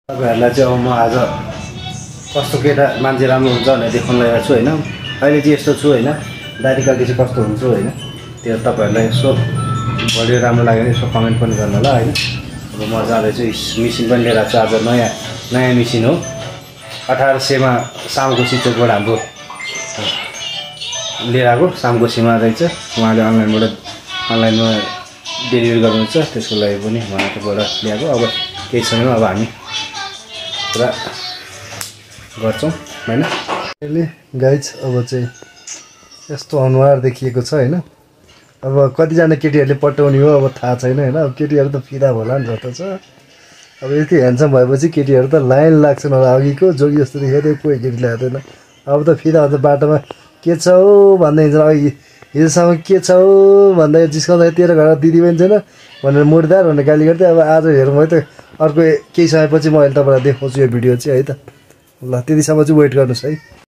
तपाईहरुलाई चाहिँ अब म आज कस्तो केटा मान्छे राम्रो हुन्छ भनेर देखाउन लागेको छु हैन। अहिले चाहिँ यस्तो छु हैन, दाढी काट्दै चाहिँ कस्तो हुन्छु हैन, त्यो तपाईहरुलाई यसो भिडियो राम्रो लाग्यो भने यसो कमेन्ट पनि गर्नु होला हैन। अब म जाँदैछु, मिसिन पनि लिएर आएको छु आज, नयाँ मिसिन हो। 1800 मा सामको सिचोकबाट हाम्रो लिएर आएको, सामको सीमा रहेछ। उहाँले अनलाइनमा डेलिभरी गर्नुहुन्छ, त्यसको लागि पनि उहाँबाट ल्याएको। अब केही समयमा अब हामी पुरा गर्छौं हैन। अहिले गाइज अब चाहिँ यस्तो अनुहार देखिएको छ हैन। अब कतिजना केटीहरूले पटाउने हो अब थाहा छैन हैन। अब केटीहरू त फिदा होला नि जस्तो छ। अब यति ह्यान्डसम भएपछि केटीहरू त लाइन लाग्छन् होला। अघिको जोगी जस्तो देखेको कोही केटी ल्याउँदैन। अब त फिदा हुन्छ, बाटोमा के छ हौ भन्दै हिँड्छ। अघि हिजोसम्म के छ हौ भन्दै जिस्काउँदा तेरो घरमा दिदी पनि छैन भनेर मुर्दार भनेर गाली गर्दै। अब आज हेरौँ है त, अर्को केही समयपछि म अहिले तपाईँलाई देखाउँछु यो भिडियो चाहिँ है त। ल त्यतिसम्म चाहिँ वेट गर्नुहोस् है।